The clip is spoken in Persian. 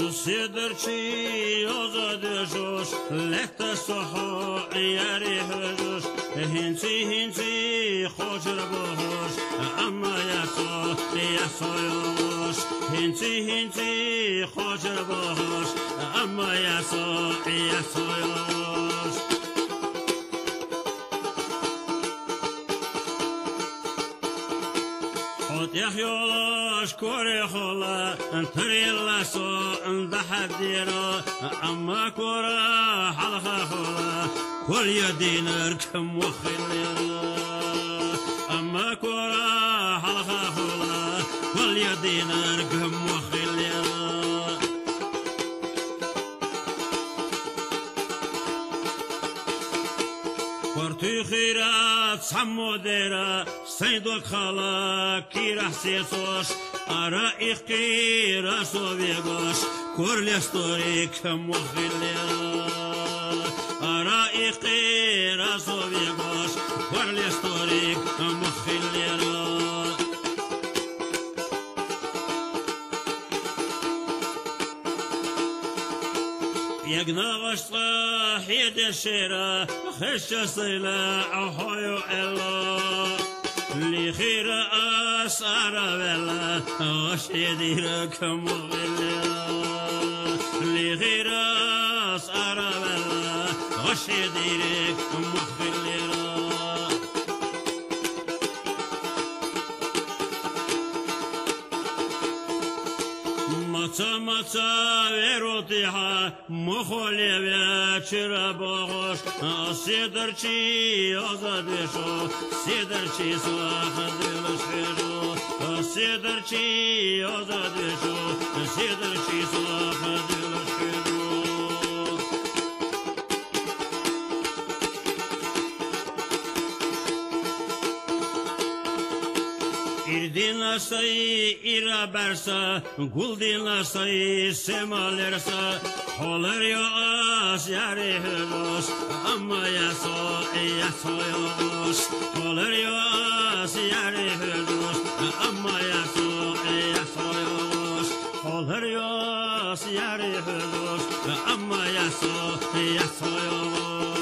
سیدرچی آزادشوش لخت صحو یاری هجوش هنچی خوشر بهوش اما یسایوش هنچی خوشر بهوش اما یسایوش خود یخیوش کوری خولا تریلا سو اندحدیرا اما کورا حلقه خولا کل یدینر کم وخیلیرا اما کورا حلقه خولا کل یدینر کم وخیلیرا ورتی خیرات سمودرا سیدو خالا کیره سیسوش آرا ایقیره سویگوش کرلستوری کم وخیلیرا آرا ایقیره سویگوش کرلستوری کم وخیلیرا یک نوش صاحید شیره خش سیلا احویو الا لخیر اسعر ولا غشیدیر کم وغلا لخیر اسعر ولا غشیدیر کم وغلا ماتا ویروتیها مخولی ویچرا باغوش سیدرچی آزادشو سیدرچی سواخ دلش خیرو سیدرچی آزادشو سیدرچی سواخ دلش خیرو İrdina sayı ira bersa, guldina sayı semalersa, olur ya as yari hülos, ama yasoyos, olur ya as yari hülos, ama yasoyos, olur ya as yari hülos, ama yasoyos.